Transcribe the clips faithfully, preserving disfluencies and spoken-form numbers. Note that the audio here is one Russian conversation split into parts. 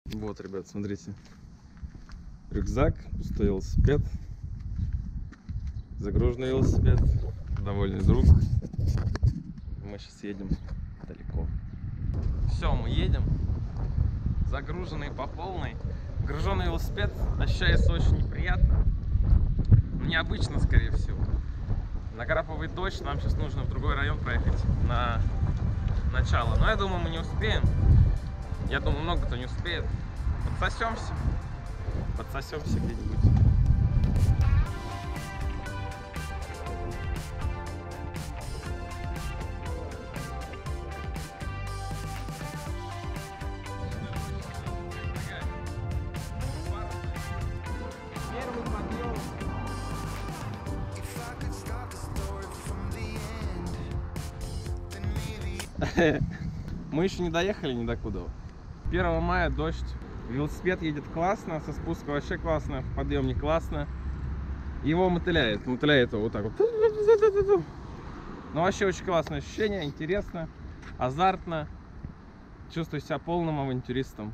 Вот, ребят, смотрите. Рюкзак, пустой велосипед, загруженный велосипед, довольный друг. Мы сейчас едем далеко. Все, мы едем. Загруженный по полной. Груженный велосипед ощущается очень неприятно. Необычно, скорее всего. Накрапывает дождь, нам сейчас нужно в другой район проехать на начало. Но я думаю, мы не успеем. Я думаю, много кто не успеет. Подсосемся. Подсосемся где-нибудь. Первый подъем. Мы еще не доехали ни до куда. первого мая дождь. Велосипед едет классно, со спуска вообще классно, в подъемник классно. Его мотыляет, мотыляет его вот так вот. Но вообще очень классное ощущение, интересно, азартно. Чувствую себя полным авантюристом.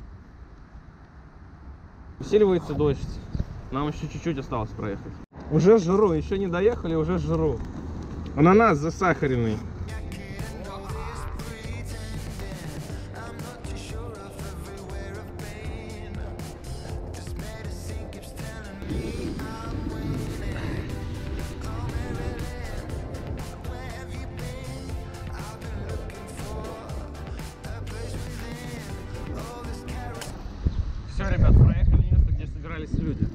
Усиливается дождь. Нам еще чуть-чуть осталось проехать. Уже жру, еще не доехали, уже жру. Ананас засахаренный. Все, ребят, проехали место, где собирались люди.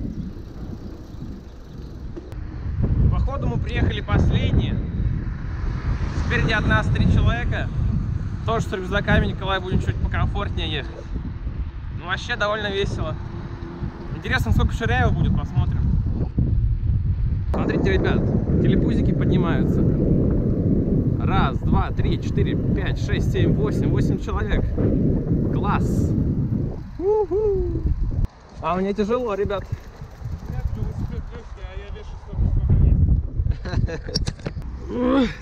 Походу мы приехали последние. Спереди от нас три человека. Тоже с рюкзаками, Николай, будем чуть покомфортнее ехать. Ну, вообще довольно весело. Интересно, сколько Ширяева будет, посмотрим. Смотрите, ребят, телепузики поднимаются. Раз, два, три, четыре, пять, шесть, семь, восемь. Восемь человек. Класс. У-ху. А мне тяжело, ребят. Нет, велосипед легкий, а я вешу столько, сколько весит.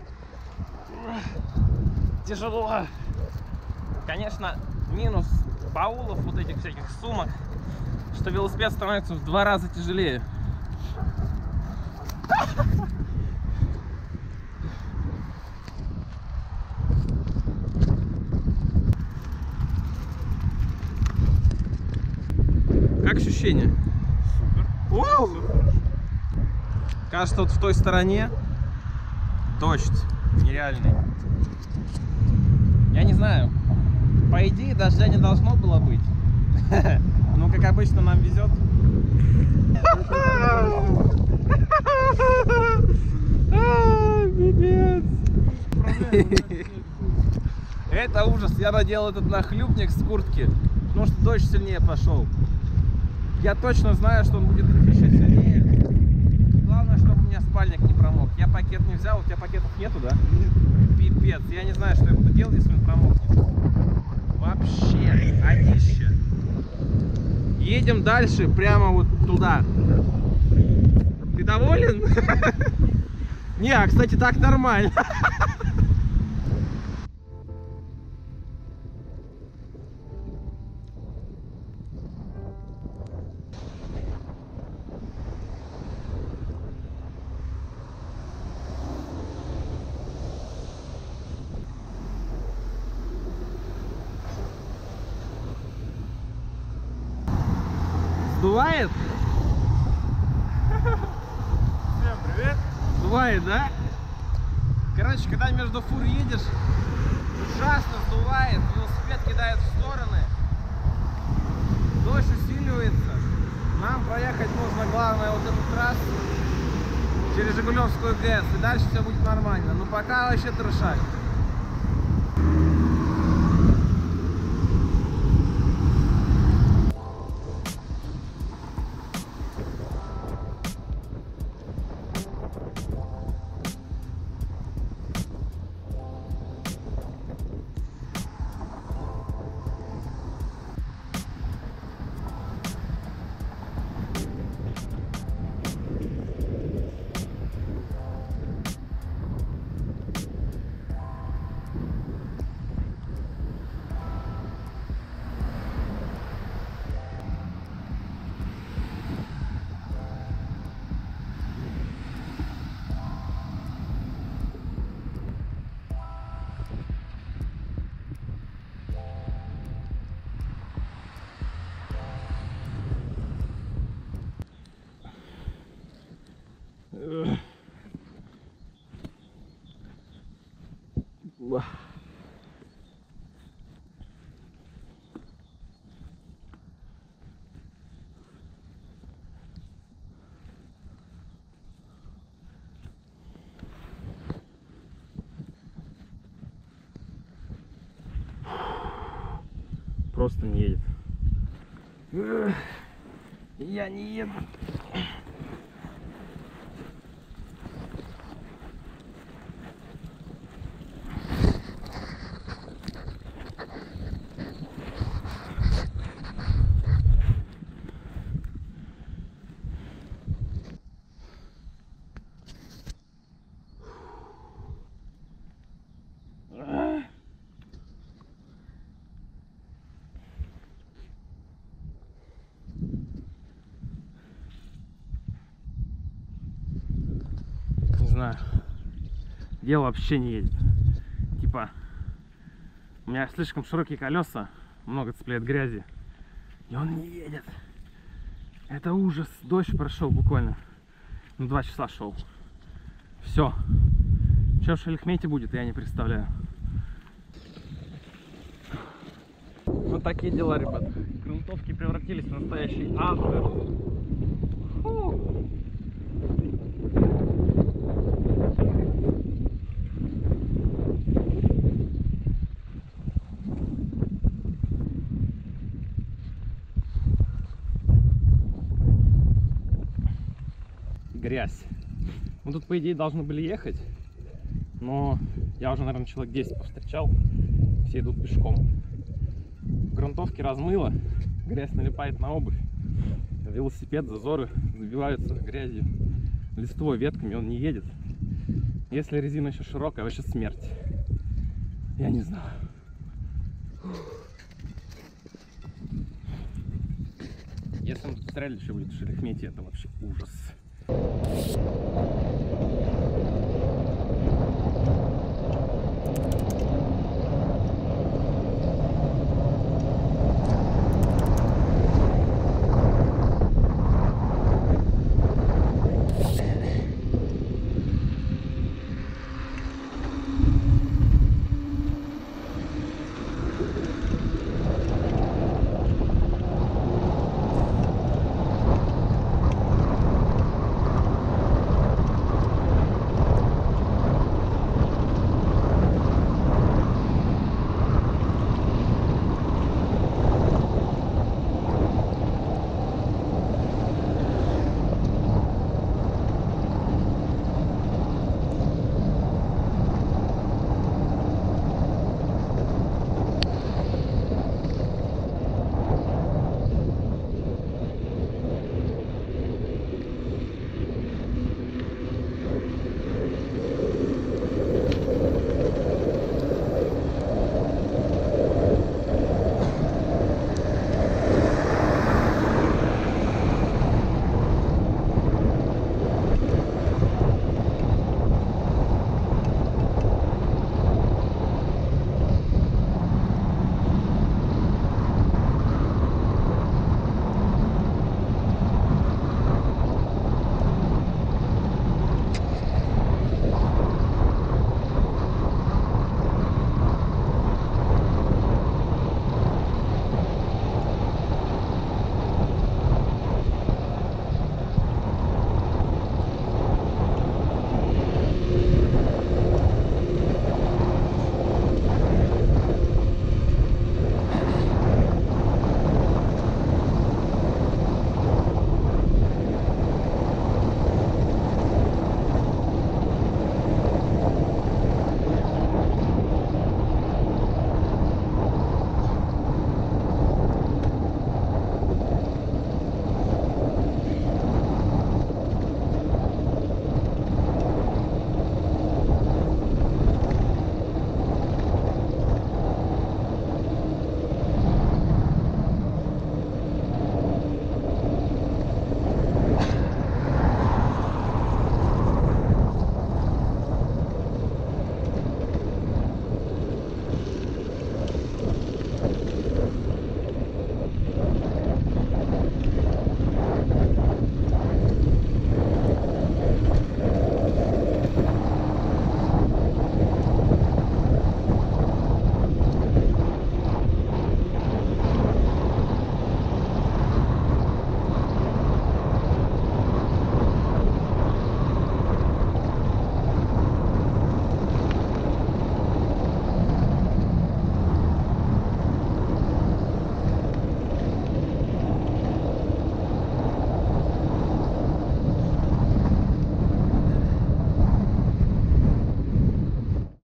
Тяжело. Конечно, минус баулов, вот этих всяких сумок, что велосипед становится в два раза тяжелее. Как ощущение? Супер. Супер. Кажется, вот в той стороне дождь нереальный. Я не знаю. По идее, дождя не должно было быть. Ну, как обычно, нам везет. Это ужас. Я надел этот нахлюпник с куртки, потому что дождь сильнее пошел. Я точно знаю, что он будет еще сильнее. Главное, чтобы у меня спальник не промок. Я пакет не взял, у тебя пакетов нету, да? Пипец. Я не знаю, что я буду делать, если он промокнет. Вообще, одище. Едем дальше, прямо вот туда. Ты доволен? Не, а, кстати, так нормально. Сдувает? Всем привет! Сдувает, да? Короче, когда между фур едешь, ужасно сдувает, велосипед кидает в стороны, дождь усиливается. Нам проехать нужно, главное, вот эту трассу через Жигулевскую ГЭС, и дальше все будет нормально. Но пока вообще трешак. Уа. Просто не едет. Эх, я не еду. Не знаю, дело вообще не едет. Типа, у меня слишком широкие колеса, много цепляет грязи, и он не едет. Это ужас. Дождь прошел буквально, ну, два часа шел. Все. Что в Шелихмете будет, я не представляю. Вот такие дела, ребят. Грунтовки превратились в настоящий ад. Фу. Грязь. Мы тут, по идее, должны были ехать, но я уже, наверное, человек десять повстречал. Все идут пешком. Грунтовки размыло, грязь налипает на обувь. Велосипед, зазоры забиваются грязью, листвой, ветками, он не едет. Если резина еще широкая, вообще смерть. Я не знаю. Если мы тут застряли, еще будет в Шелихмете, это вообще ужас.